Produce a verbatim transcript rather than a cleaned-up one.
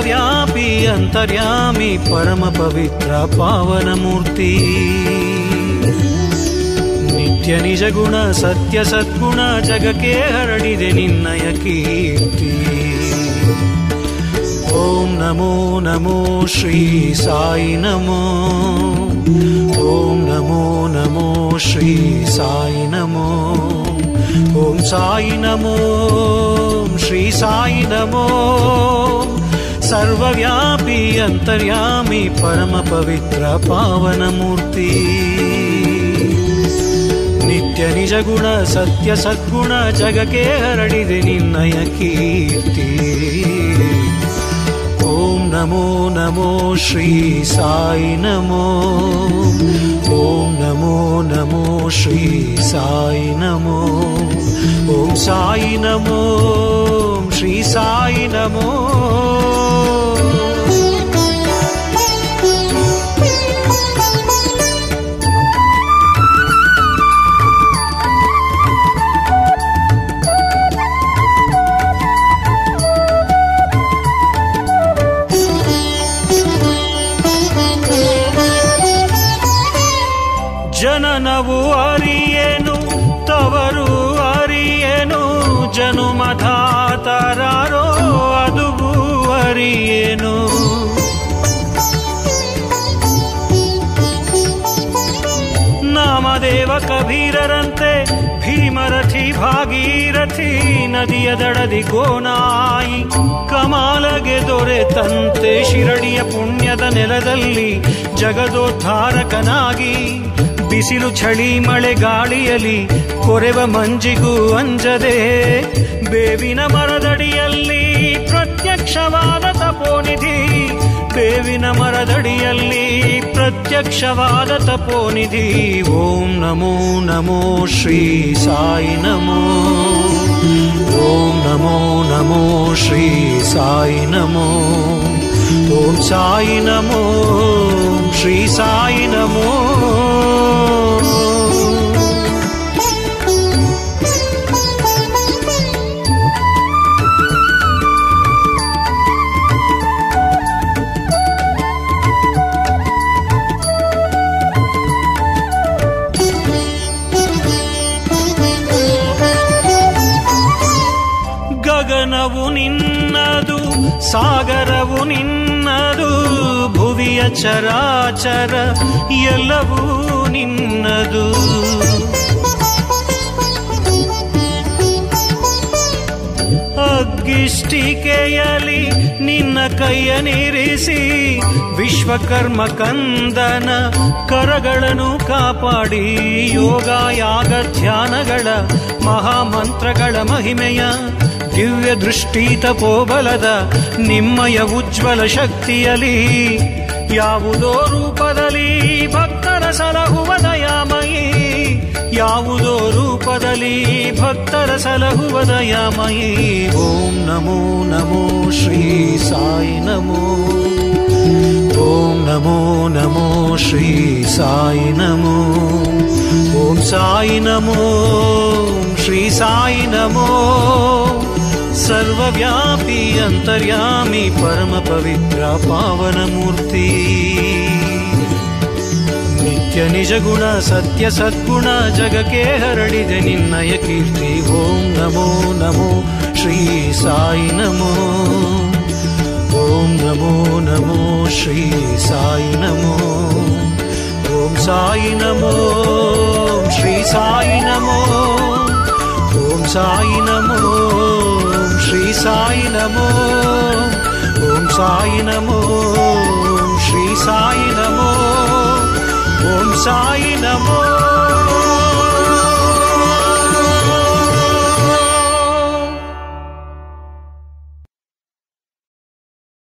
सर्वव्यापी अंतर्यामी परम पवित्र पावन मूर्ति नित्य निज गुण सत्य सद्गुण जगके हरडिदे निन्नय कीर्ति। ओम नमो नमो श्री साई नमो। ओम नमो नमो श्री साई नमो। ओम साई नमो श्री साई नमो। सर्वव्यापी अंतर्यामी परम पवित्र पावन मूर्ति नित्य निज गुण सत्य सद्गुण जगके हरडिदे निन्नय कीर्ति। ओम नमो नमो श्री साई नमो। ओम नमो नमो श्री साई नमो। ओम साई नमो श्री साई नमो। ಜನನವು ಅರಿಯೇನು ತವರು ಅರಿಯೇನು ಜನುಮಧಾತರಾರೋ ಅದುವು ಅರಿಯೇನು ನಾಮದೇವ ಕಬೀರರಂತೆ ಭೀಮರಥಿ ಭಾಗೀರಥಿ ನದಿಯ ದಡದಿ ಗೋನಾಯಿ ಕಮಾಲಗೆ ದೊರೆತಂತೆ ಶಿರಡಿಯ ಪುಣ್ಯದ ನೆಲದಲ್ಲಿ ಜಗದೋದ್ಧಾರಕನಾಗಿ ಬಿಸಿಲು ಚಳಿ ಮಳೆ ಗಾಳಿಯಲಿ ಕೊರೆವ ಮಂಜಿಗೂ ಅಂಜದೆ ಬೇವಿನ ಮರದಡಿಯಲ್ಲಿ ಪ್ರತ್ಯಕ್ಷವಾದ ತಪೋನಿಧಿ ಬೇವಿನ ಮರದಡಿಯಲ್ಲಿ ಪ್ರತ್ಯಕ್ಷವಾದ ತಪೋನಿಧಿ ಓಂ ನಮೋ ನಮೋ ಶ್ರೀ ಸಾಯಿ ನಮೋ ಓಂ ನಮೋ ನಮೋ ಶ್ರೀ ಸಾಯಿ ನಮೋ ಓಂ ಸಾಯಿ ನಮೋ ಶ್ರೀ ಸಾಯಿ ನಮೋ ಗಗನವು ನಿನ್ನದು ಸಾಗರವು ನಿನ್ನದು ಭುವಿಯ ಚರಾಚರ ಎಲ್ಲವೂ ನಿನ್ನದು ಅಗ್ಗಿಷ್ಟಿಕೆಯಲಿ ನಿನ್ನ ಕೈಯನಿರಿಸಿ ವಿಶ್ವಕರ್ಮ ಕಂದನ ಕರಗಳನ್ನು ಕಾಪಾಡಿ ಯೋಗ ಯಾಗ ಧ್ಯಾನಗಳ ಮಹಾಮಂತ್ರಗಳ ಮಹಿಮೆಯ ದಿವ್ಯ ದೃಷ್ಟಿ ತಪೋಬಲದ ನಿಮ್ಮಯ ಉಜ್ವಲ ಶಕ್ತಿಯಲಿ ಯಾವುದೋ ರೂಪದಲ್ಲಿ ಭಕ್ತರ ಸಲಹುವ ದಯಾಮಯಿ ಯಾವುದೋ ರೂಪದಲ್ಲಿ ಭಕ್ತರ ಸಲಹುವ ದಯಾಮಯಿ ಓಂ ನಮೋ ನಮೋ ಶ್ರೀ ಸಾಯಿ ನಮೋ ಓಂ ನಮೋ ನಮೋ ಶ್ರೀ ಸಾಯಿ ನಮೋ ಓಂ ಸಾಯಿ ನಮೋ ಶ್ರೀ ಸಾಯಿ ನಮೋ सर्वव्यापी अंतर्यामी परम पवित्र पावन मूर्ति नित्य निज गुण सत्य सद्गुण जगके हरडिदे निन्नय कीर्ति ओं नमो नमो श्री साई नमो ओं नमो नमो श्री साई नमो ओं साई नमो श्री साई नमो ओं साई नमो श्री साई नमो ओम साई नमो श्री साई नमो ओम साई नमो।